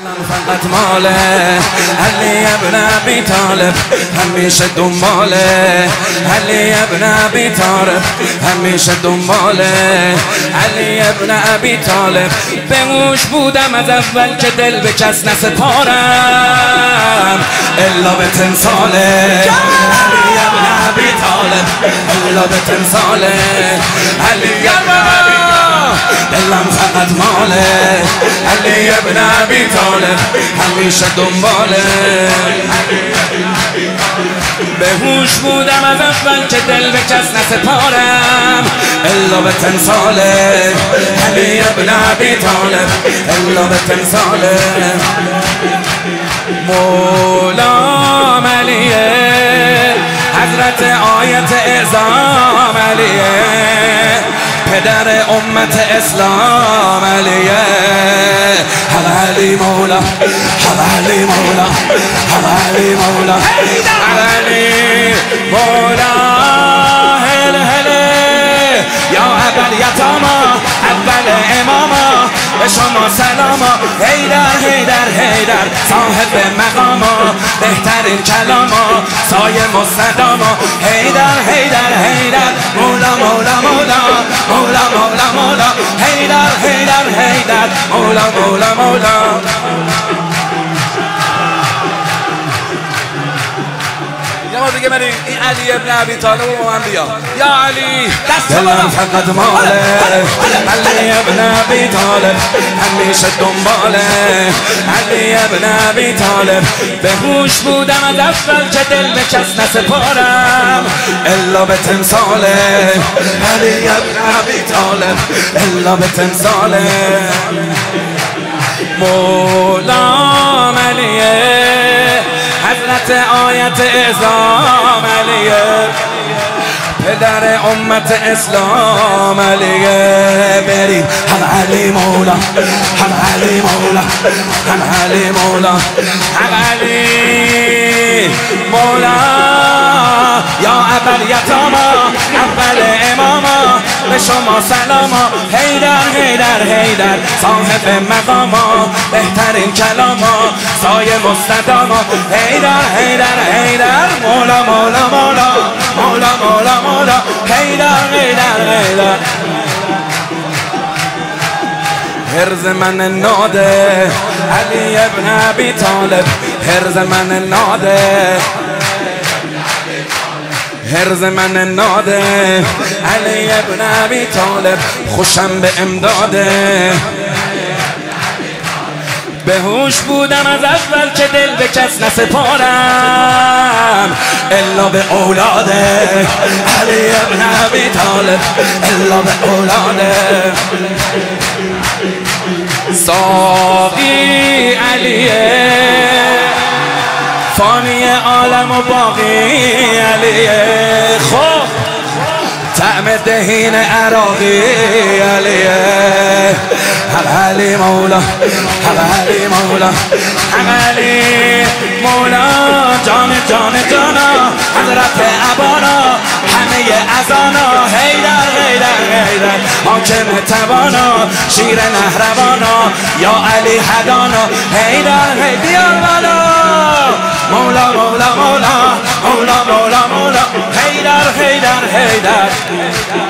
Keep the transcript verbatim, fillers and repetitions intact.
فقط ماله علی ابن ابی طالب همیشه دنباله علی ابن ابی طالب همیشه دنباله علی ابن ابی طالب به گوش بودم از اول که دل به کس نسپارم الا به تمثاله علی ابن ابی طالب الا به تمثاله علی ابن ابی دلم فقط ماله علی ابن ابی طالب همیشه دنباله به هوش بودم از اول که دل به کس نسپارم الا به تمثاله علی ابن ابی طالب الا به تمثاله مولا علیه حضرت آیت اعظام علیه پدر امت اسلام علیه حق علی مولا حق علی مولا حق علی مولا حق علی مولا هل هل یا اول یتاما اول اماما به شما سلاما حیدر حیدر حیدر صاحب مقاما بهترین کلاما سایه مستداما حیدر حیدر حیدر مولا مولا مولا مولا مولا مولا حیدر حیدر حیدر مولا مولا مولا یه ما دیگه بریم این علی ابن ابی طالب رو با من بیا یا علی دلم فقط ماله علی ابن ابی طالب همیشه دنباله علی ابن ابی طالب به هوش بودم از اول که دل به کس نسپارم الا به تمثاله علی ابن ابی طالب الا به تمثاله مولا علیه حضرت آیت اعظام علیه پدر امت اسلام علیه بریم حق علی مولا حق علی مولا حق علی مولا حق علی مولا یا اول یتاما اول اماما به شما سلاما حیدر حیدر حیدر صاحب مقاما بهترین کلاما سایه مستداما حیدر حیدر حیدر مولا مولا مولا مولا مولا مولا حیدر حیدر حیدر حرز من ناده علی ابن ابی طالب حرز من ناده حرز من ناده علی ابن ابی طالب خوشم به امداده به هوش بودم از اول که دل به کس نسپارم الا به اولاده علی ابن ابی طالب الا به اولاده ساقی علیه فانی عالم و باقی علیه خب طعم دهین عراقی علیه حق علی مولا حق علی مولا حق علی مولا جان جان جانا حضرت ابانا همه ازانا حیدر حیدر حیدر حاکم توانا شیر نهروانا یا علی حدانا حیدر حیدر بیار بالا مولا مولا مولا مولا مولا مولا حیدر حیدر حیدر